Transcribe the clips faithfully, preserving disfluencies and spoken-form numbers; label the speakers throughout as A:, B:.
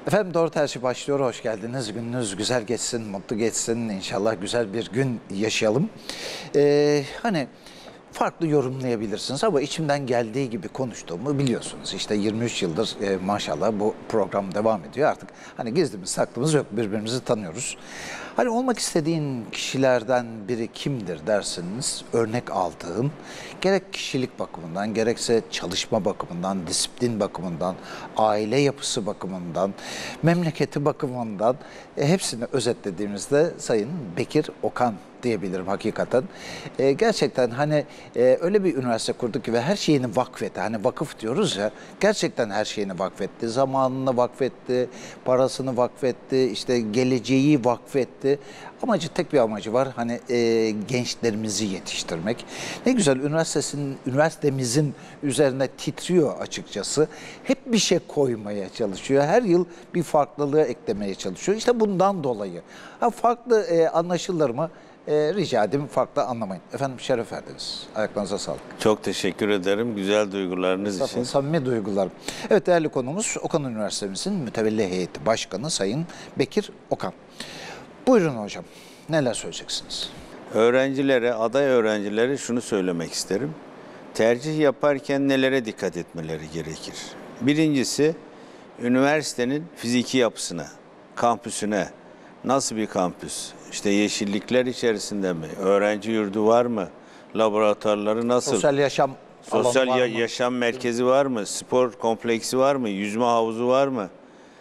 A: Efendim Doğru Tercih başlıyor. Hoş geldiniz. Gününüz güzel geçsin, mutlu geçsin. İnşallah güzel bir gün yaşayalım. Ee, hani farklı yorumlayabilirsiniz ama içimden geldiği gibi konuştuğumu biliyorsunuz. İşte yirmi üç yıldır e, maşallah bu program devam ediyor artık. Hani gizlimiz saklımız yok, birbirimizi tanıyoruz. Hani olmak istediğin kişilerden biri kimdir dersiniz, örnek aldığım, gerek kişilik bakımından, gerekse çalışma bakımından, disiplin bakımından, aile yapısı bakımından, memleketi bakımından e, hepsini özetlediğimizde Sayın Bekir Okan diyebilirim hakikaten. E, gerçekten hani e, öyle bir üniversite kurduk ki ve her şeyini vakfetti. Hani vakıf diyoruz ya, gerçekten her şeyini vakfetti. Zamanını vakfetti, parasını vakfetti, işte geleceği vakfetti. Amacı, tek bir amacı var. Hani e, gençlerimizi yetiştirmek. Ne güzel üniversitesinin, üniversitemizin üzerine titriyor açıkçası. Hep bir şey koymaya çalışıyor. Her yıl bir farklılığı eklemeye çalışıyor. İşte bundan dolayı. Ha, farklı e, anlaşılır mı? E, rica edeyim farklı anlamayın. Efendim şeref verdiniz. Ayaklarınıza sağlık.
B: Çok teşekkür ederim güzel duygularınız için.
A: Samimi duygularım. Evet, değerli konuğumuz Okan Üniversitemizin Mütevelli Heyeti Başkanı Sayın Bekir Okan. Buyurun hocam. Neler söyleyeceksiniz?
B: Öğrencilere, aday öğrencilere şunu söylemek isterim. Tercih yaparken nelere dikkat etmeleri gerekir? Birincisi, üniversitenin fiziki yapısına, kampüsüne. Nasıl bir kampüs? İşte yeşillikler içerisinde mi? Öğrenci yurdu var mı? Laboratuvarları nasıl?
A: Sosyal yaşam
B: Sosyal
A: alanı var
B: ya
A: mı?
B: yaşam merkezi var mı? Spor kompleksi var mı? Yüzme havuzu var mı?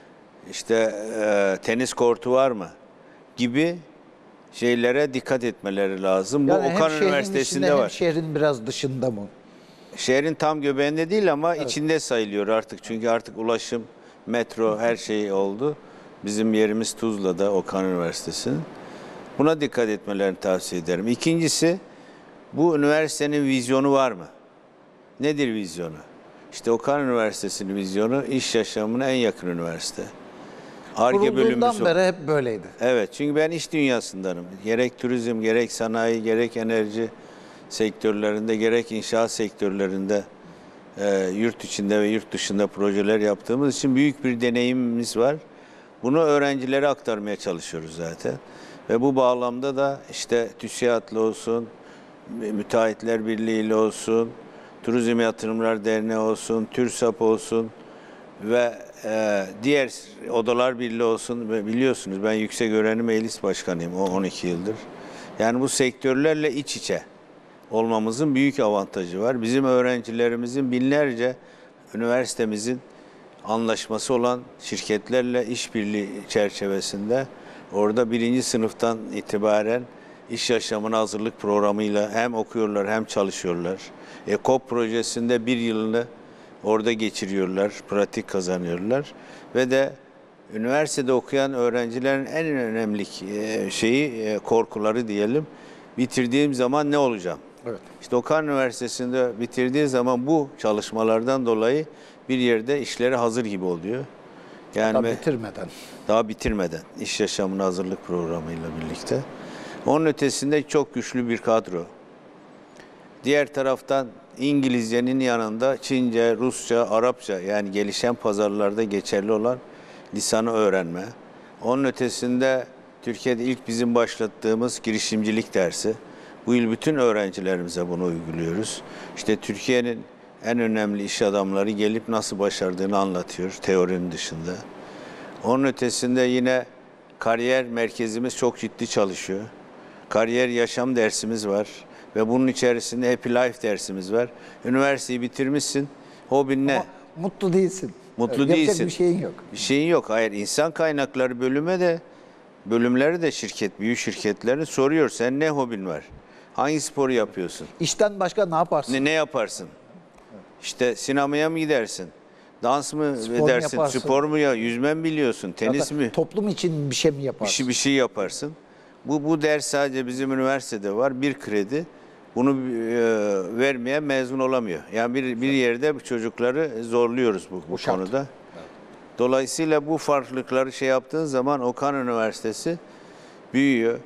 B: İşte e, tenis kortu var mı? Gibi şeylere dikkat etmeleri lazım.
A: Yani
B: Bu Okan
A: hem
B: Üniversitesi'nde
A: şehrin içinde,
B: var.
A: hem şehrin biraz dışında mı?
B: Şehrin tam göbeğinde değil ama evet, içinde sayılıyor artık. Çünkü artık ulaşım, metro, her şey oldu. Bizim yerimiz Tuzla'da, Okan Üniversitesi'nin. Buna dikkat etmelerini tavsiye ederim. İkincisi, bu üniversitenin vizyonu var mı? Nedir vizyonu? İşte Okan Üniversitesi'nin vizyonu iş yaşamına en yakın üniversite. Ar-Ge
A: Kurulduğundan beri hep böyleydi.
B: Evet, çünkü ben iş dünyasındanım. Gerek turizm, gerek sanayi, gerek enerji sektörlerinde, gerek inşaat sektörlerinde e, yurt içinde ve yurt dışında projeler yaptığımız için büyük bir deneyimimiz var. Bunu öğrencilere aktarmaya çalışıyoruz zaten. Ve bu bağlamda da işte TÜSİAD'la olsun, Müteahhitler Birliği ile olsun, Turizm Yatırımlar Derneği olsun, TÜRSAP olsun ve e, diğer odalar birliği olsun. Ve biliyorsunuz ben Yüksek Öğrenim Meclis Başkanıyım o on iki yıldır. Yani bu sektörlerle iç içe olmamızın büyük avantajı var. Bizim öğrencilerimizin binlerce üniversitemizin anlaşması olan şirketlerle işbirliği çerçevesinde orada birinci sınıftan itibaren iş yaşamına hazırlık programıyla hem okuyorlar hem çalışıyorlar. EKOP projesinde bir yılını orada geçiriyorlar, pratik kazanıyorlar ve de üniversitede okuyan öğrencilerin en önemli şeyi, korkuları diyelim, bitirdiğim zaman ne olacağım? Evet. İşte Okan Üniversitesi'nde bitirdiği zaman bu çalışmalardan dolayı bir yerde işleri hazır gibi oluyor. Yani
A: daha bitirmeden.
B: Daha bitirmeden iş yaşamına hazırlık programıyla birlikte. Onun ötesinde çok güçlü bir kadro. Diğer taraftan İngilizcenin yanında Çince, Rusça, Arapça yani gelişen pazarlarda geçerli olan lisanı öğrenme. Onun ötesinde Türkiye'de ilk bizim başlattığımız girişimcilik dersi. Bu yıl bütün öğrencilerimize bunu uyguluyoruz. İşte Türkiye'nin en önemli iş adamları gelip nasıl başardığını anlatıyor teorinin dışında. Onun ötesinde yine kariyer merkezimiz çok ciddi çalışıyor. Kariyer yaşam dersimiz var ve bunun içerisinde Happy Life dersimiz var. Üniversiteyi bitirmişsin, hobin ne?
A: Ama mutlu değilsin.
B: Mutlu
A: evet,
B: değilsin.
A: Yapacak bir şeyin yok.
B: Bir şeyin yok. Hayır, insan kaynakları bölüme de bölümleri de şirket, büyük şirketlerini soruyor. Sen ne hobin var? Hangi sporu yapıyorsun?
A: İşten başka ne yaparsın?
B: Ne, ne yaparsın? Evet. İşte sinemaya mı gidersin? Dans mı
A: spor
B: edersin?
A: Yaparsın.
B: Spor mu ya? Yüzme mi biliyorsun? Tenis
A: Zaten
B: mi?
A: Toplum için bir şey mi yaparsın?
B: Bir şey, bir şey yaparsın. Bu, bu ders sadece bizim üniversitede var. Bir kredi. Bunu e, vermeyen mezun olamıyor. Yani bir, bir yerde bu çocukları zorluyoruz bu, bu konuda. Evet. Dolayısıyla bu farklılıkları şey yaptığın zaman Okan Üniversitesi büyüyor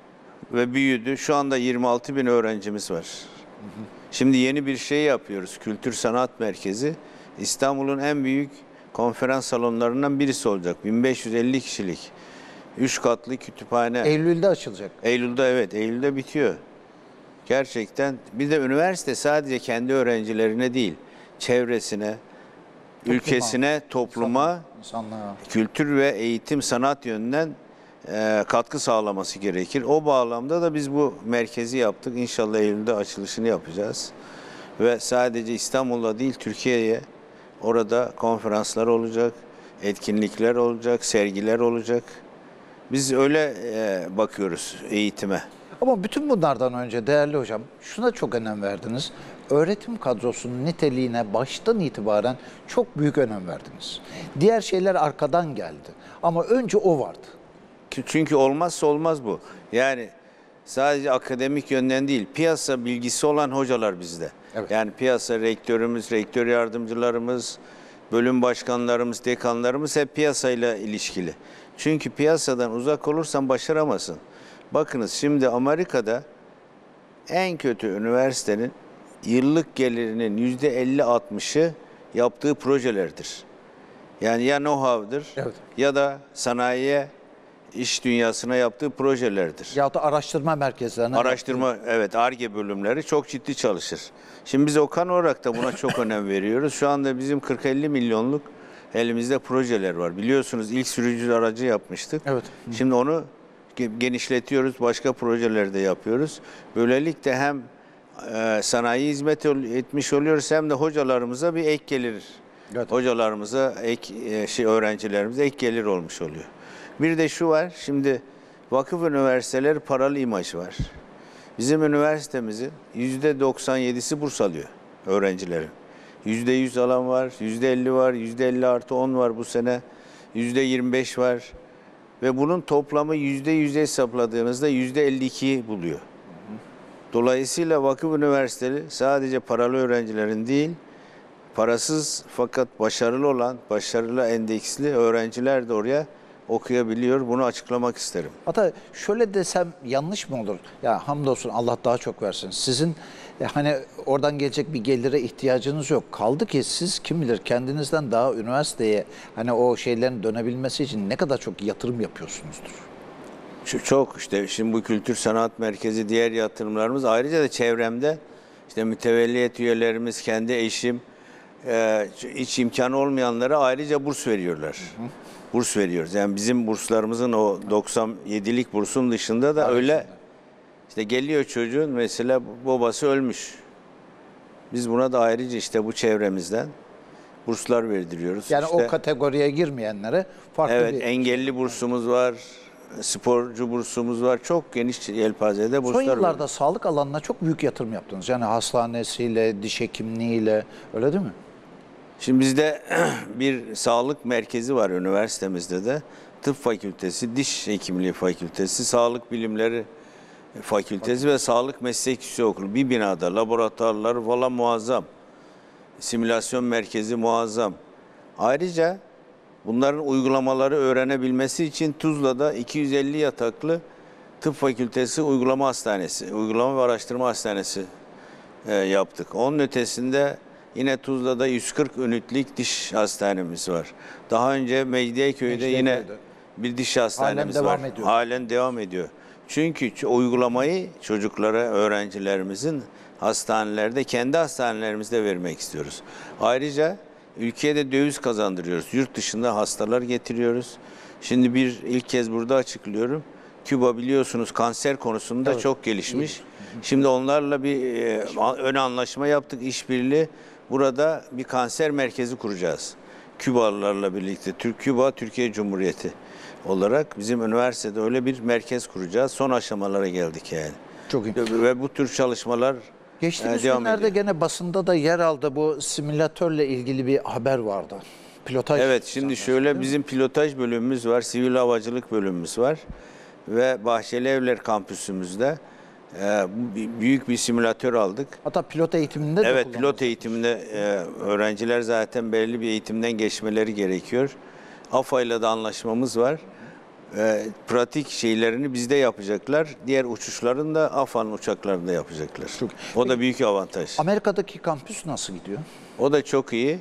B: ve büyüdü. Şu anda yirmi altı bin öğrencimiz var. Hı hı. Şimdi yeni bir şey yapıyoruz. Kültür Sanat Merkezi. İstanbul'un en büyük konferans salonlarından birisi olacak. bin beş yüz elli kişilik. Üç katlı kütüphane.
A: Eylül'de açılacak.
B: Eylül'de evet, Eylül'de bitiyor. Gerçekten bir de üniversite sadece kendi öğrencilerine değil, çevresine,
A: Topluma,
B: ülkesine, topluma,
A: insanlığa.
B: kültür ve eğitim sanat yönünden e, katkı sağlaması gerekir. O bağlamda da biz bu merkezi yaptık. İnşallah Eylül'de açılışını yapacağız. Ve sadece İstanbul'da değil, Türkiye'ye orada konferanslar olacak, etkinlikler olacak, sergiler olacak. Biz öyle e, bakıyoruz eğitime.
A: Ama bütün bunlardan önce değerli hocam şuna çok önem verdiniz. Öğretim kadrosunun niteliğine baştan itibaren çok büyük önem verdiniz. Diğer şeyler arkadan geldi. Ama önce o vardı.
B: Çünkü olmazsa olmaz bu. Yani sadece akademik yönden değil, piyasa bilgisi olan hocalar bizde.
A: Evet.
B: Yani piyasa rektörümüz, rektör yardımcılarımız, bölüm başkanlarımız, dekanlarımız hep piyasayla ilişkili. Çünkü piyasadan uzak olursan başaramazsın. Bakınız şimdi Amerika'da en kötü üniversitenin yıllık gelirinin yüzde elli altmışı yaptığı projelerdir. Yani ya know-how'dır
A: Evet.
B: ya da sanayiye, iş dünyasına yaptığı projelerdir.
A: Ya da araştırma merkezlerine.
B: Araştırma, evet, Ar-Ge bölümleri çok ciddi çalışır. Şimdi biz Okan olarak da buna çok önem veriyoruz. Şu anda bizim kırk elli milyonluk elimizde projeler var. Biliyorsunuz ilk sürücü aracı yapmıştık.
A: Evet.
B: Şimdi onu genişletiyoruz, başka projelerde yapıyoruz. Böylelikle hem e, sanayi hizmet etmiş oluyoruz hem de hocalarımıza bir ek gelir.
A: Evet.
B: Hocalarımıza, ek e, şey öğrencilerimize ek gelir olmuş oluyor. Bir de şu var, şimdi vakıf üniversiteleri paralı imaj var. Bizim üniversitemizin yüzde doksan yedisi burs alıyor öğrencilerin. Yüzde yüz alan var, yüzde elli var, yüzde elli artı on var bu sene, yüzde yirmi beş var. Ve bunun toplamı yüzde yüz hesapladığınızda yüzde elli ikiyi buluyor. Dolayısıyla vakıf üniversiteleri sadece paralı öğrencilerin değil, parasız fakat başarılı olan, başarılı endeksli öğrenciler de oraya okuyabiliyor. Bunu açıklamak isterim.
A: Hatta şöyle desem yanlış mı olur? Ya hamdolsun Allah daha çok versin. Sizin e, hani oradan gelecek bir gelire ihtiyacınız yok. Kaldı ki siz kim bilir kendinizden daha üniversiteye hani o şeylerin dönebilmesi için ne kadar çok yatırım yapıyorsunuzdur.
B: Şu çok işte şimdi bu kültür sanat merkezi, diğer yatırımlarımız, ayrıca da çevremde işte mütevelliyet üyelerimiz, kendi eşim, e, hiç imkanı olmayanlara ayrıca burs veriyorlar. Hı hı. Burs veriyoruz. Yani bizim burslarımızın o doksan yedilik bursun dışında da öyle işte geliyor çocuğun mesela babası ölmüş. Biz buna da ayrıca işte bu çevremizden burslar verdiriyoruz.
A: Yani
B: işte,
A: o kategoriye girmeyenlere farklı
B: evet,
A: bir...
B: engelli bursumuz var, sporcu bursumuz var. Çok geniş yelpazede burslar var.
A: Son yıllarda sağlık alanına çok büyük yatırım yaptınız. Yani hastanesiyle, diş hekimliğiyle öyle değil mi?
B: Şimdi bizde bir sağlık merkezi var üniversitemizde de. Tıp fakültesi, diş hekimliği fakültesi, sağlık bilimleri fakültesi ve sağlık meslek yüksekokulu. Bir binada laboratuvarları falan muazzam. Simülasyon merkezi muazzam. Ayrıca bunların uygulamaları öğrenebilmesi için Tuzla'da iki yüz elli yataklı tıp fakültesi uygulama hastanesi, uygulama ve araştırma hastanesi e, yaptık. Onun ötesinde yine Tuzla'da yüz kırk ünitlik diş hastanemiz var. Daha önce Mecidiyeköy'de yine bir diş hastanemiz
A: Halen
B: var.
A: devam ediyor.
B: Halen devam ediyor. Çünkü uygulamayı çocuklara, öğrencilerimizin hastanelerde, kendi hastanelerimizde vermek istiyoruz. Ayrıca ülkeye de döviz kazandırıyoruz. Yurt dışında hastalar getiriyoruz. Şimdi bir ilk kez burada açıklıyorum. Küba biliyorsunuz kanser konusunda
A: Evet.
B: çok gelişmiş. Şimdi onlarla bir e, ön anlaşma yaptık, işbirliği. Burada bir kanser merkezi kuracağız. Kübalılarla birlikte. Türk-Küba, Türkiye Cumhuriyeti olarak bizim üniversitede öyle bir merkez kuracağız. Son aşamalara geldik yani.
A: Çok iyi.
B: Ve bu tür çalışmalar
A: Geçtiğimiz
B: e, devam
A: günlerde
B: ediyor.
A: gene basında da yer aldı, bu simülatörle ilgili bir haber vardı. Pilotaj.
B: Evet, şimdi şöyle bizim pilotaj bölümümüz var, sivil havacılık bölümümüz var ve Bahçelievler kampüsümüzde e, büyük bir simülatör aldık.
A: Hatta pilot eğitiminde de
B: Evet,
A: kullanıldı.
B: pilot eğitiminde e, öğrenciler zaten belli bir eğitimden geçmeleri gerekiyor. A F A ile de anlaşmamız var. E, pratik şeylerini bizde yapacaklar. Diğer uçuşların da A F A'nın uçaklarında yapacaklar.
A: Çok-
B: O da büyük avantaj.
A: Amerika'daki kampüs nasıl gidiyor?
B: O da çok iyi.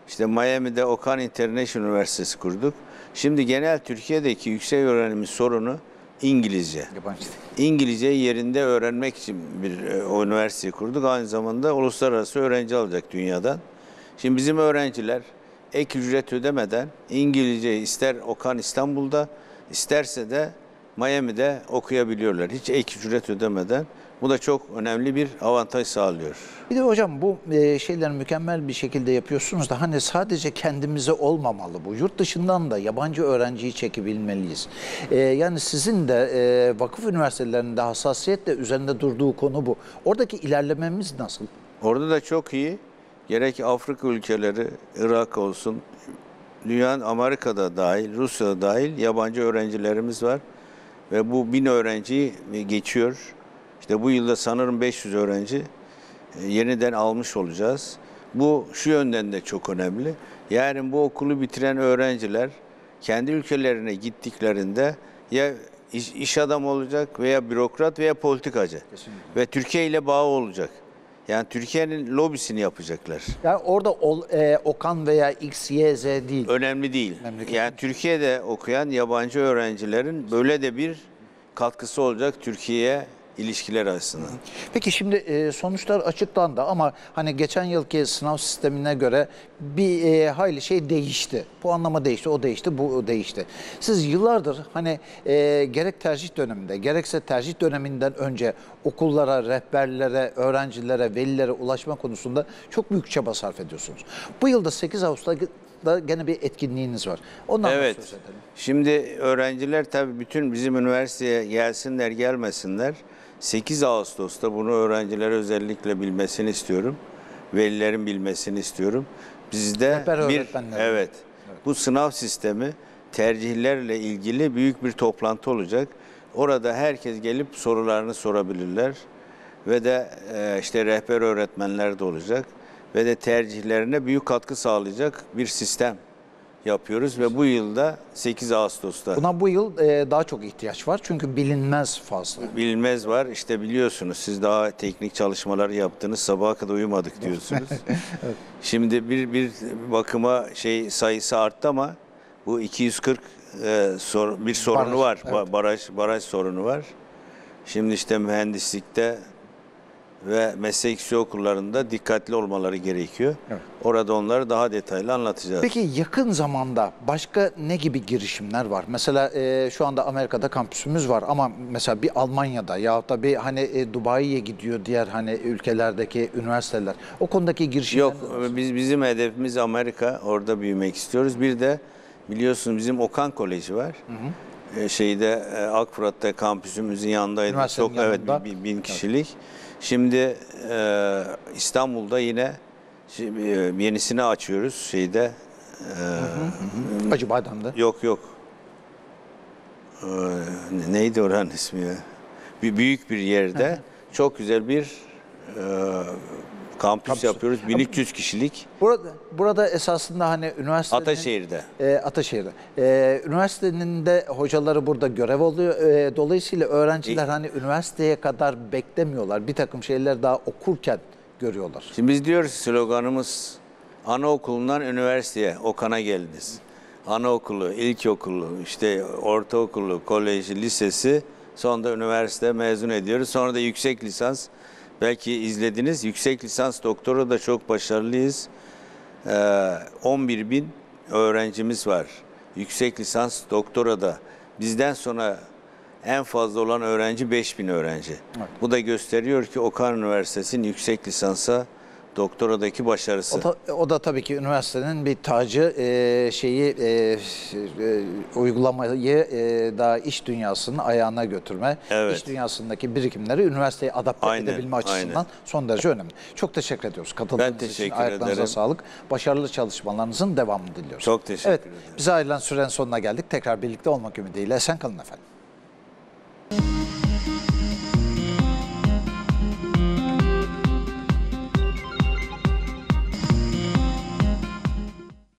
B: İşte Miami'de Okan International Üniversitesi kurduk. Şimdi genel Türkiye'deki yüksek öğrenim sorunu İngilizce.
A: Yabancı.
B: İngilizceyi yerinde öğrenmek için bir e, o üniversiteyi kurduk. Aynı zamanda uluslararası öğrenci alacak dünyadan. Şimdi bizim öğrenciler ek ücret ödemeden İngilizceyi ister Okan İstanbul'da, isterse de Miami'de okuyabiliyorlar. Hiç ek ücret ödemeden. Bu da çok önemli bir avantaj sağlıyor.
A: Bir de hocam bu e, şeyleri mükemmel bir şekilde yapıyorsunuz da hani sadece kendimize olmamalı bu. Yurt dışından da yabancı öğrenciyi çekebilmeliyiz. E, yani sizin de e, vakıf üniversitelerinde hassasiyetle üzerinde durduğu konu bu. Oradaki ilerlememiz nasıl?
B: Orada da çok iyi. Gerek Afrika ülkeleri, Irak olsun, dünyanın Amerika'da dahil, Rusya'da dahil yabancı öğrencilerimiz var. Ve bu bin öğrenciyi geçiyor. İşte bu yılda sanırım beş yüz öğrenci yeniden almış olacağız. Bu şu yönden de çok önemli. Yani bu okulu bitiren öğrenciler kendi ülkelerine gittiklerinde ya iş, iş adamı olacak veya bürokrat veya politikacı.
A: Kesinlikle.
B: Ve Türkiye ile bağı olacak. Yani Türkiye'nin lobisini yapacaklar.
A: Yani orada ol, e, Okan veya X, Y, Z değil.
B: Önemli değil.
A: Memleket.
B: Yani Türkiye'de okuyan yabancı öğrencilerin böyle de bir katkısı olacak Türkiye'ye ilişkiler açısından.
A: Peki şimdi e, sonuçlar açıklandı ama hani geçen yılki sınav sistemine göre bir e, hayli şey değişti. Puanlama değişti, o değişti, bu değişti. Siz yıllardır hani e, gerek tercih döneminde gerekse tercih döneminden önce okullara, rehberlere, öğrencilere, velilere ulaşma konusunda çok büyük çaba sarf ediyorsunuz. Bu yılda sekiz Ağustos'ta gene bir etkinliğiniz var. Ondan
B: Evet.
A: söz edelim.
B: Şimdi öğrenciler tabii bütün bizim üniversiteye gelsinler gelmesinler. sekiz Ağustos'ta bunu öğrenciler özellikle bilmesini istiyorum. Velilerin bilmesini istiyorum. Bizde
A: Rehber
B: bir
A: öğretmenler.
B: evet, bu sınav sistemi tercihlerle ilgili büyük bir toplantı olacak. Orada herkes gelip sorularını sorabilirler ve de e, işte rehber öğretmenler de olacak ve de tercihlerine büyük katkı sağlayacak bir sistem yapıyoruz ve bu yılda sekiz Ağustos'ta
A: Buna bu yıl e, daha çok ihtiyaç var çünkü bilinmez fazla.
B: bilinmez var. İşte biliyorsunuz siz daha teknik çalışmalar yaptınız. Sabaha kadar uyumadık diyorsunuz.
A: Evet.
B: Şimdi bir bir bakıma şey sayısı arttı ama bu iki yüz kırk e, sor, bir sorunu
A: Baraj,
B: var.
A: evet.
B: Ba- Baraj baraj sorunu var. Şimdi işte mühendislikte ve meslek yüksek okullarında dikkatli olmaları gerekiyor.
A: Evet.
B: Orada onları daha detaylı anlatacağız.
A: Peki yakın zamanda başka ne gibi girişimler var? Mesela e, şu anda Amerika'da kampüsümüz var ama mesela bir Almanya'da yahut da bir hani e, Dubai'ye gidiyor diğer hani ülkelerdeki üniversiteler. O konudaki girişimler
B: Yok,
A: var.
B: biz bizim hedefimiz Amerika. Orada büyümek istiyoruz. Bir de biliyorsunuz bizim Okan Koleji var. Hı hı. E, şeyde e, Akfırat'ta kampüsümüzün yanındaydı.
A: Üniversitenin
B: Çok evet
A: yanında.
B: bir- bir- bin kişilik. Şimdi e, İstanbul'da yine şimdi, e, yenisini açıyoruz şeyde. E,
A: Acıbadem'de.
B: Yok yok. E, neydi oranın ismi ya? Bir büyük bir yerde çok güzel bir e, kampüs,
A: Kampüs.
B: yapıyoruz. bin üç yüz kişilik
A: Burada, burada esasında hani üniversitenin...
B: Ataşehir'de.
A: E, Ataşehir'de. E, üniversitenin de hocaları burada görev oluyor. E, dolayısıyla öğrenciler
B: E-
A: hani üniversiteye kadar beklemiyorlar. Bir takım şeyler daha okurken görüyorlar.
B: Şimdi biz diyoruz ki sloganımız anaokulundan üniversiteye, Okan'a geldiniz. Anaokulu, ilkokulu, işte ortaokulu, koleji, lisesi, sonra da üniversite mezun ediyoruz. Sonra da yüksek lisans, belki izlediniz, yüksek lisans doktora da çok başarılıyız. Ee, on bir bin öğrencimiz var. Yüksek lisans doktora da bizden sonra en fazla olan öğrenci beş bin öğrenci.
A: Evet.
B: Bu da gösteriyor ki Okan Üniversitesi'nin yüksek lisansa doktoradaki başarısı.
A: O da, o da tabii ki üniversitenin bir tacı e, şeyi e, e, uygulamayı e, daha iş dünyasının ayağına götürme,
B: Evet.
A: iş dünyasındaki birikimleri üniversiteye adapte
B: Aynen,
A: edebilme açısından
B: aynen.
A: son derece önemli. Çok teşekkür ediyoruz katıldığınız
B: Ben teşekkür
A: için. Ayaklarınıza
B: ederim.
A: sağlık. Başarılı çalışmalarınızın devamını diliyoruz.
B: Çok teşekkür
A: evet,
B: ederim.
A: bize ayrılan sürenin sonuna geldik. Tekrar birlikte olmak ümidiyle. Esen kalın efendim.